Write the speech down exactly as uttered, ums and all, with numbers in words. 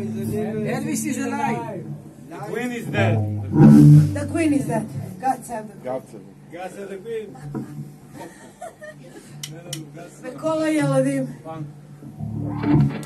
Elvis is alive. The queen is dead. The queen is dead. God save the queen. God save God save the queen. וכל הילדים.